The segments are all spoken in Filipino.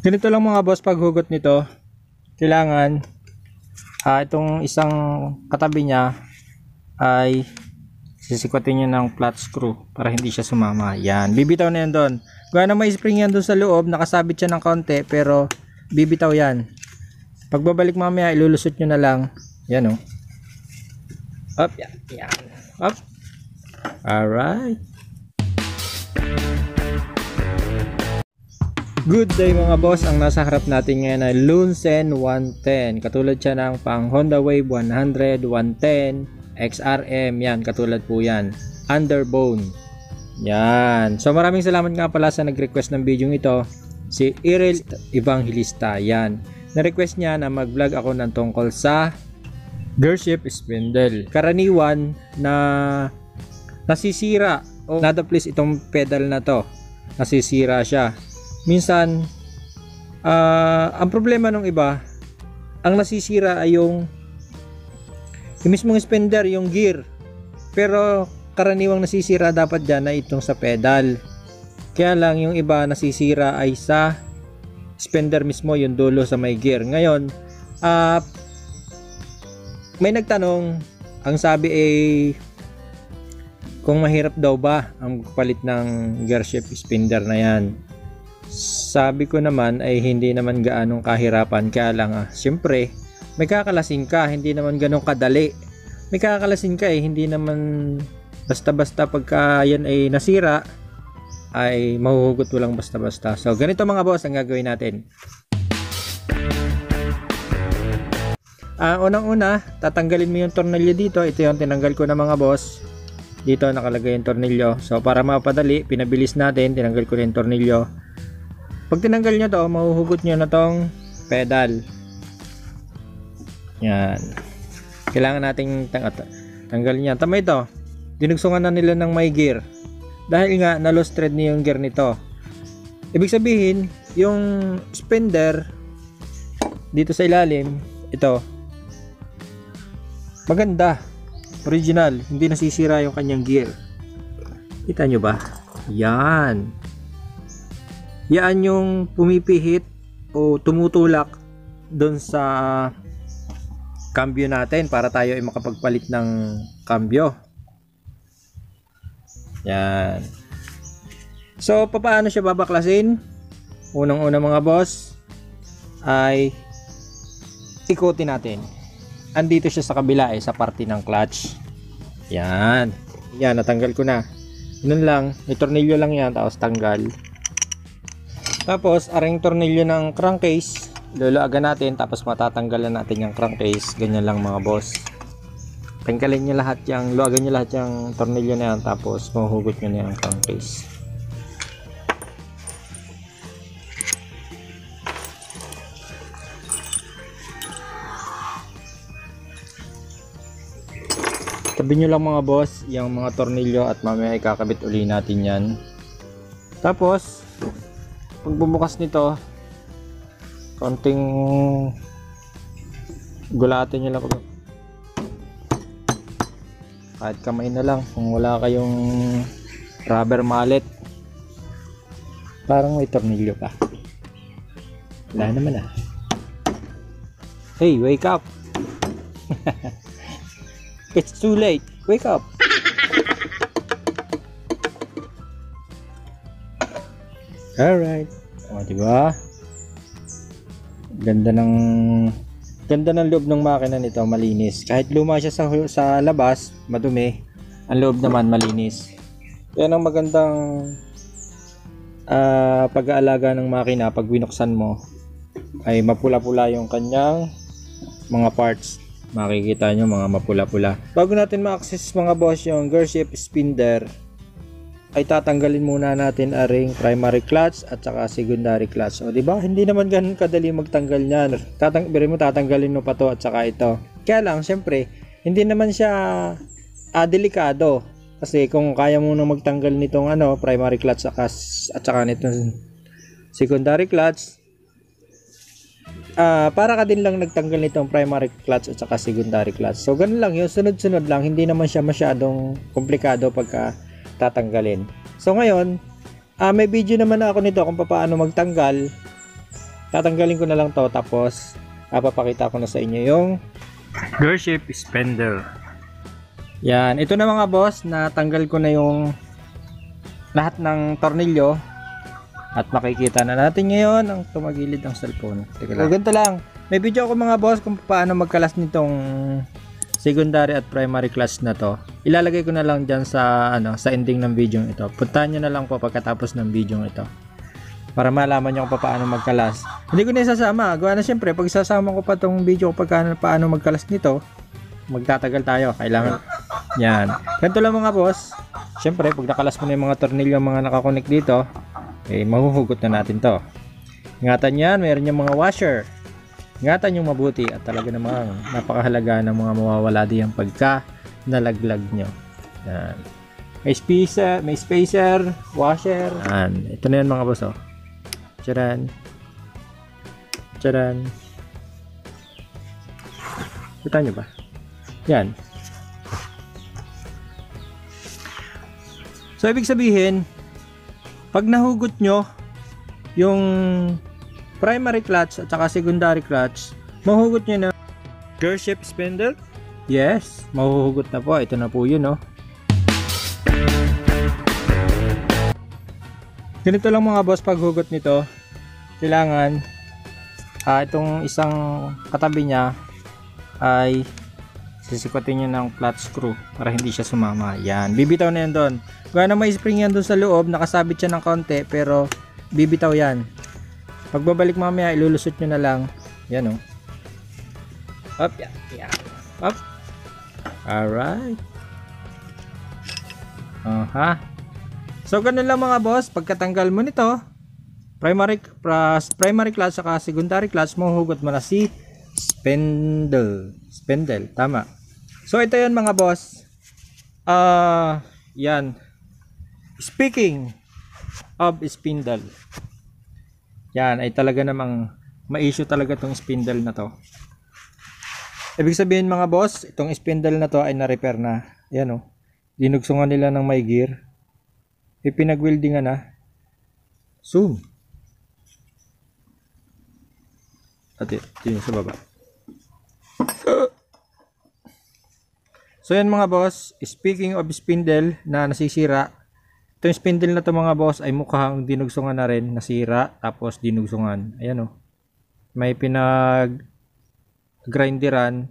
Ganito lang mga boss paghugot nito. Kailangan itong isang katabi niya ay sisikwatin nyo ng flat screw para hindi siya sumama. Yan, bibitaw na yan doon. Kaya na may spring yan doon sa loob, nakasabit siya ng konti pero bibitaw yan. Pagbabalik mamaya ilulusot nyo na lang. Yan o. Up, yan, yan. Up. Alright. Good day mga boss, ang nasa harap natin ngayon ay Lunsen 110. Katulad siya ng pang Honda Wave 100, 110, XRM. Yan, katulad po yan. Underbone. Yan. So maraming salamat nga pala sa nag-request ng video ito. Si Irel Evangelista. Yan. Na-request niya na mag-vlog ako ng tungkol sa gearshift spindle. Karaniwan na nasisira o nadaplis itong pedal na to. Nasisira siya. Minsan, ang problema ng iba, ang nasisira ay yung mismong spindle, yung gear. Pero karaniwang nasisira dapat dyan ay itong sa pedal. Kaya lang yung iba nasisira ay sa spindle mismo, yung dulo sa may gear. Ngayon, may nagtanong, ang sabi ay kung mahirap daw ba ang palit ng gearshift spindle na yan. Sabi ko naman ay hindi naman gaanong kahirapan, kaya lang siyempre may kakalasin ka, hindi naman ganong kadali. May kakalasin ka hindi naman basta-basta pagka yan ay nasira ay mahuhugot mo lang basta-basta. So ganito mga boss ang gagawin natin. Unang-una, tatanggalin mo yung tornilyo dito. Ito yung tinanggal ko na mga boss. Dito nakalagay yung tornilyo. So para mapadali, pinabilis natin, tinanggal ko na yung tornilyo. Pag tinanggal nyo to, mahuhugot nyo na tong pedal. Yan. Kailangan nating tanggalin yan. Tama ito. Dinugsungan na nila ng may gear. Dahil nga, na-lost thread niya yung gear nito. Ibig sabihin, yung spindle dito sa ilalim, ito, maganda. Original. Hindi nasisira yung kanyang gear. Kita nyo ba? Yan. Yan yung pumipihit o tumutulak doon sa cambio natin para tayo ay makapagpalit ng cambio. Yan. So, paano siya babaklasin? Unang-una mga boss ay ikutin natin. Andito siya sa kabila sa parte ng clutch. Yan. Yan, natanggal ko na. Yun lang, may tornilyo lang yan, tapos tanggal. Tapos, aring tornilyo ng crankcase, luluagan natin, tapos matatanggalan natin yung crankcase. Ganyan lang mga boss. Tanggalin nyo lahat yung, luagan nyo lahat yung tornilyo na yan, tapos mahuhugot nyo na yung crankcase. Tabi nyo lang mga boss, yung mga tornilyo at mamaya ikakabit uli natin yan. Tapos, pag bumukas nito, konting gulatin nyo lang kahit kamay na lang kung wala kayong rubber mallet. Parang may tornilyo pa. Wala naman Hey, wake up. It's too late. Wake up. Alright. Diba? Ganda ng loob ng makina nito, malinis. Kahit luma siya sa labas, madumi, ang loob naman malinis. Yan ang magandang pag-aalaga ng makina. Pag binuksan mo ay mapula-pula yung kanyang mga parts. Makikita nyo mga mapula-pula. Bago natin ma-access mga boss yung gearshift spindle, ay tatanggalin muna natin aring primary clutch at saka secondary clutch. O diba? Hindi naman ganun kadali magtanggal niyan. Tatanggalin mo pa to at saka ito. Kaya lang, syempre, hindi naman siya delikado. Kasi kung kaya mo nang magtanggal nitong primary clutch at saka nitong secondary clutch, para ka din lang nagtanggal nitong primary clutch at saka secondary clutch. So ganun lang yun, sunod-sunod lang. Hindi naman siya masyadong komplikado pagka tatanggalin. So ngayon, may video naman ako nito kung paano magtanggal tatanggalin ko na lang to, tapos papakita ko na sa inyo yung gearshift spindle. Yan, ito na mga boss, natanggal ko na yung lahat ng tornilyo at makikita na natin ngayon ang tumagilid ng cellphone. Teka lang. O, ganito lang. May video ako mga boss kung paano magkalas nitong secondary at primary clutch na to. Ilalagay ko na lang dyan sa sa ending ng video ito. Puntahan nyo na lang po pagkatapos ng video ito para malaman nyo kung paano magkalas. Hindi ko na isasama. Gawa na syempre, pag isasama ko pa tong video kung paano magkalas nito, magtatagal tayo. Kailangan yan. Ganito lang mga boss. Syempre, pag nakalas mo na yung mga tornilyo mga nakakonect dito, mahuhugot na natin to. Ingatan yan, mayroon yung mga washer. Ingatan yung mabuti at talaga namang napakahalaga ng mga mawawala diyang pagka nalaglag nyo. Yan. May spacer, washer. Yan. Ito na yan mga boss. Oh. Tcharan. Tcharan. Kita nyo ba? Yan. So, ibig sabihin, pag nahugot nyo yung primary clutch at saka secondary clutch, mahugot nyo na gearshift spindle. Yes, mahuhugot na po. Ito na po yun, no? Ganito lang mga boss, paghugot nito, kailangan itong isang katabi niya ay sisikutin nyo ng clutch screw para hindi siya sumama. Yan, bibitaw na yan doon. Kaya na may spring yan doon sa loob, nakasabit siya ng konti pero bibitaw yan. Pagbabalik mamaya, ilulusot nyo na lang. Yan o. Up, yan. Up. Alright. So, ganun lang mga boss. Pagkatanggal mo nito, primary clutch saka secondary clutch, mahuhugot mo na si spindle. Tama. So, ito yun mga boss. Yan. Speaking of spindle, yan ay talaga namang ma-issue talaga tong spindle na to. Ibig sabihin mga boss, itong spindle na to ay na-repair na. Yan o. Dinugsungan nila ng may gear. Ipinag-weldingan na. Zoom. At ito yung sa baba. So yan mga boss, speaking of spindle na nasisira, itong spindle na to mga boss ay mukhang dinugsungan na rin, nasira, tapos dinugsungan. Ayan o. May pinag-grinderan.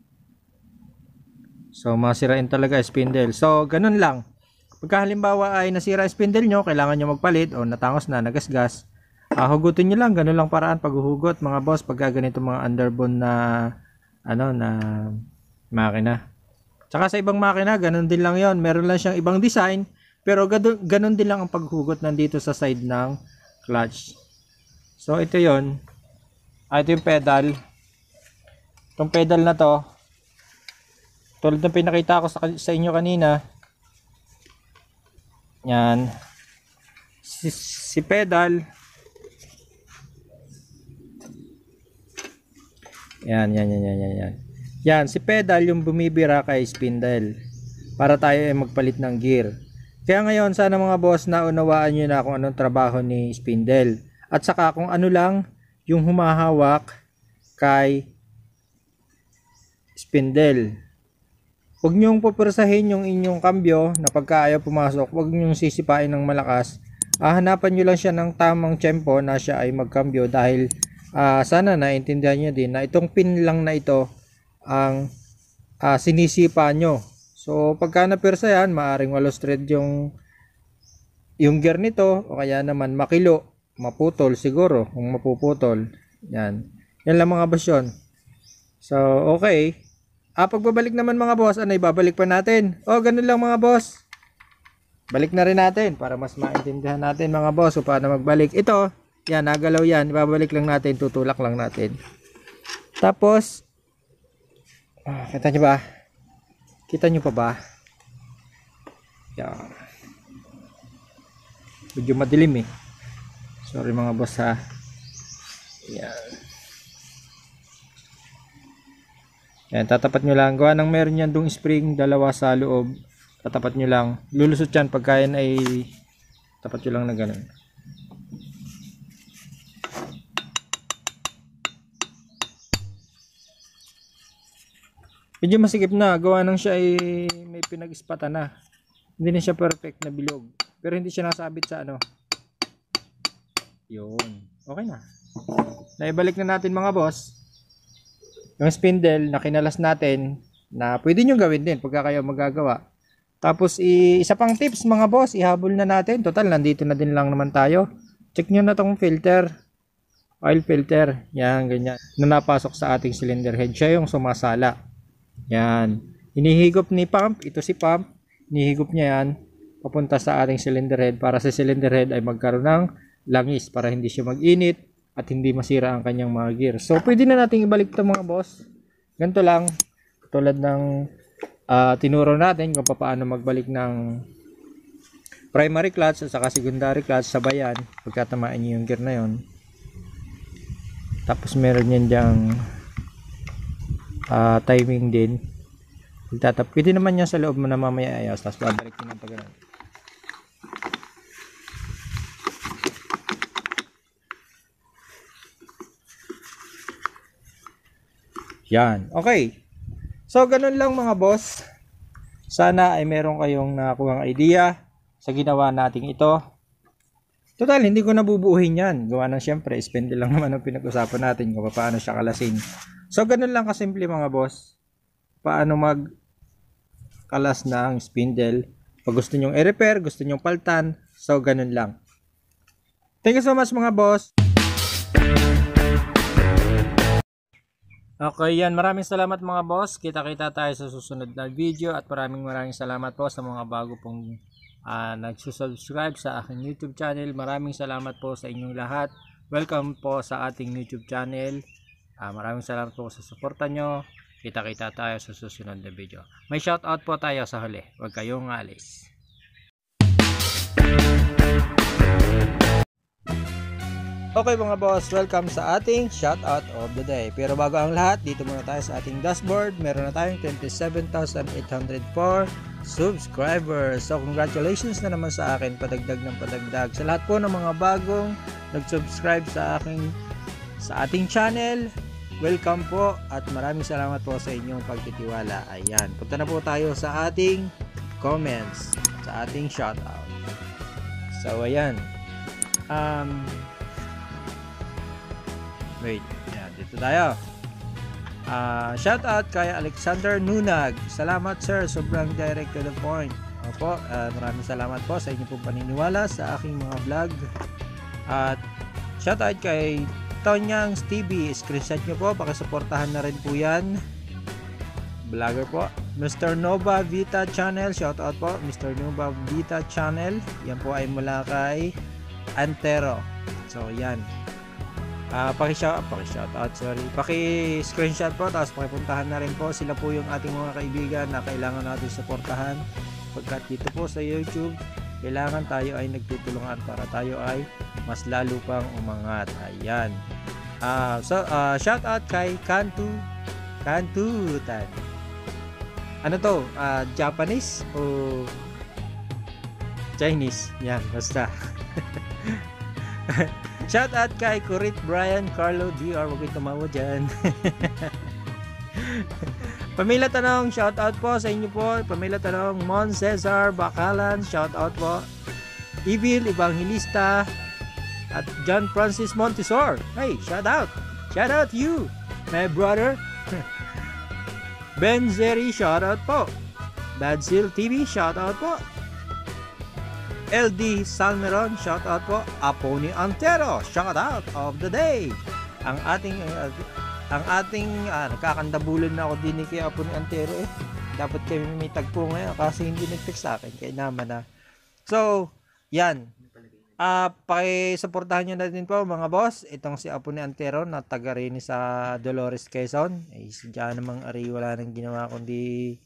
So masirain talaga spindle. So ganun lang. Pagka halimbawa ay nasira spindle nyo, kailangan nyo magpalit o natangos na, nagasgas, hugutin nyo lang. Ganun lang paraan paghuhugot mga boss pagka ganito mga underbone na na makina. Tsaka sa ibang makina, ganun din lang yon. Meron lang siyang ibang design, pero ganun din lang ang paghugot nandito sa side ng clutch. So ito yon. Ito yung pedal. Itong pedal na to, tulad ng pinakita ko sa inyo kanina, yan, si pedal, yan, si pedal yung bumibira kay spindle para tayo ay magpalit ng gear. Kaya ngayon sana mga boss naunawaan nyo na kung anong trabaho ni spindle at saka kung ano lang yung humahawak kay spindle. Huwag nyong pupersahin yung inyong kambyo na pagka ayaw pumasok, huwag nyong sisipain ng malakas. Hanapan nyo lang siya ng tamang tiyempo na siya ay magkambyo dahil sana naintindihan nyo din na itong pin lang na ito ang sinisipa nyo. So pagka napersa yan, maaring walos thread yung gear nito o kaya naman makilo, maputol siguro kung mapuputol. Yan lang mga boss yun. So okay. Pagbabalik naman mga boss, ibabalik pa natin. Ganun lang mga boss. Balik na rin natin para mas maintindihan natin mga boss o paano magbalik. Ito, yan, nagalaw yan. Ibabalik lang natin, tutulak lang natin. Tapos, kita nyo ba? Kita nyo pa ba? Yan. Medyo madilim eh. Sorry mga boss ha. Yan. Yan, tatapat nyo lang. Gawa ng meron yan dong spring, dalawa sa loob. Tatapat nyo lang. Lulusot yan. Pagka yan ay tapat nyo lang na ganun. Medyo masikip na, gawa nang siya ay may pinag-ispatan na. Hindi na siya perfect na bilog. Pero hindi siya nasabit sa ano. Yun. Okay na. Naibalik na natin mga boss. Yung spindle na kinalas natin na pwede nyo gawin din pagka kayo magagawa. Tapos isa pang tips mga boss, ihabol na natin. Total, nandito na din lang naman tayo. Check nyo na tong filter. Oil filter. Yan, ganyan. Na napasok sa ating cylinder head. Siya yung sumasala. Yan. Hinihigop ni pump. Ito si pump. Hinihigop niya yan. Papunta sa ating cylinder head. Para sa cylinder head ay magkaroon ng langis. Para hindi siya mag-init. At hindi masira ang kanyang mga gear. So, pwede na natin ibalik ito mga boss. Ganito lang. Tulad ng tinuro natin kung paano magbalik ng primary clutch at saka secondary clutch sabayan pagkatamaan nyo yung gear na yon. Tapos meron yan dyang timing din. Pwede naman yan sa loob mo na mamaya ayos. Tapos babalik nyo ng pagano'n. Yan. Okay. So, ganun lang mga boss. Sana ay meron kayong nakakuhang idea sa ginawa nating ito. Total, hindi ko nabubuuhin yan. Gawa ng syempre, spindle lang naman ang pinag-usapan natin kung paano siya kalasin. So, ganun lang kasimple mga boss. Paano magkalas ng spindle. Pag gusto nyong i-repair, gusto nyong paltan. So, ganun lang. Thank you so much mga boss. Okay, yan. Maraming salamat mga boss. Kita-kita tayo sa susunod na video at maraming salamat po sa mga bago pong nagsusubscribe sa aking YouTube channel. Maraming salamat po sa inyong lahat. Welcome po sa ating YouTube channel. Maraming salamat po sa suporta nyo. Kita-kita tayo sa susunod na video. May shoutout po tayo sa huli. Huwag kayong alis. Okay mga boss, welcome sa ating shoutout of the day. Pero bago ang lahat, dito muna tayo sa ating dashboard. Meron na tayong 27,804 subscribers. So congratulations na naman sa akin, padagdag ng padagdag. Sa lahat po ng mga bagong nag-subscribe sa ating channel, welcome po at maraming salamat po sa inyong pagtitiwala. Ayan, punta na po tayo sa ating comments, sa ating shoutout. So ayan. Wait, yan, dito tayo. Shout out kay Alexander Nunag. Salamat sir, sobrang direct to the point. Opo, maraming salamat po sa inyo pong paniniwala sa aking mga vlog. At shout out kay Tonyang Stevie. Screenshot nyo po, pakisuportahan na rin po yan. Vlogger po. Mr. Nova Vita Channel, shout out po. Mr. Nova Vita Channel. Yan po ay mula kay Antero. So yan. Paki-screenshot po, tapos pakipuntahan na rin po. Sila po yung ating mga kaibigan na kailangan natin suportahan. Pagkat dito po sa YouTube, kailangan tayo ay nagtutulungan para tayo ay mas lalo pang umangat. Ayan. Shout out kay Kantutan. Ano to? Japanese o Chinese? Yan, basta. Shout out kay Kurit Brian Carlo DR. Huwag kayo tumawa dyan. Pamilya Tanong, shout out po sa inyo po. Pamilya Tanong, Mon Cesar Bacalan, shout out po. Evil Evangelista at John Francis Montesor. Hey, shout out. Shout out you, my brother. Ben Zeri, shout out po. Bad Seal TV, shout out po. LD Salmeron, shout out po. Apo ni Antero, shout out of the day. Ang ating nagkakandabulan na ako din kay Apo ni Antero eh. Dapat kami may tagpo ngayon kasi hindi nag-text sa akin kaya naman na. So, yan. Pakisuportahan nyo na din po mga boss. Itong si Apo ni Antero na taga rin sa Dolores, Quezon. Eh, diyan namang ari wala nang ginawa kundi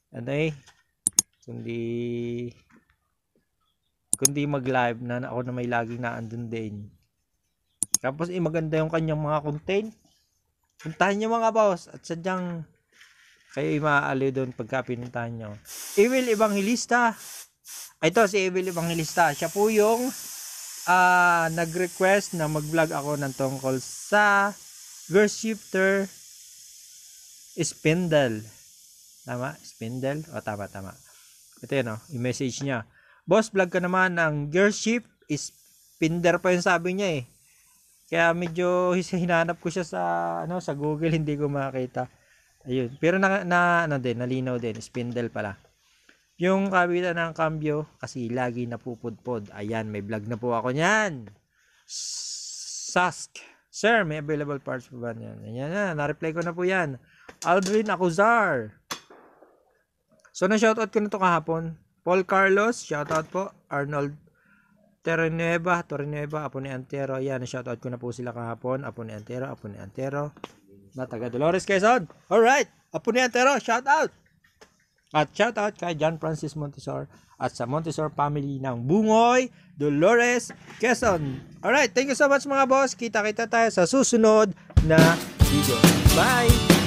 kundi mag-live na ako na may laging naandun din. Tapos maganda yung kanyang mga content. Puntahan nyo mga boss at sadyang kayo maaaliw doon pagka pinuntahan nyo. Evil Evangelista. Ito si Evil Evangelista. Siya po yung nag-request na mag-vlog ako ng tungkol sa gear shifter spindle. Tama? Spindle? O, tama. Ito yun, oh, yung message niya. Boss, vlog ka naman ng gearship. Spindle pa yung sabi niya eh. Kaya medyo hinanap ko siya sa Google, hindi ko makita. Ayun. Pero nalinaw din. Spindle pala. Yung kabitan ng cambio, kasi lagi napupudpod. Ayan, may vlog na po ako niyan. Sask. Sir, may available parts po ba niyan? Ayan na, na-reply ko na po yan. Aldrin Acuzar. So, na-shoutout ko na to kahapon. Paul Carlos, shoutout po. Arnold Torrenueva, Apo ni Antero. Ayan, na-shoutout ko na po sila kahapon. Apo ni Antero. Taga Dolores, Quezon. Alright, Apo ni Antero, shoutout. At shoutout kay John Francis Montesor at sa Montesor family ng Bungoy, Dolores, Quezon. Alright, thank you so much mga boss. Kita-kita tayo sa susunod na video. Bye!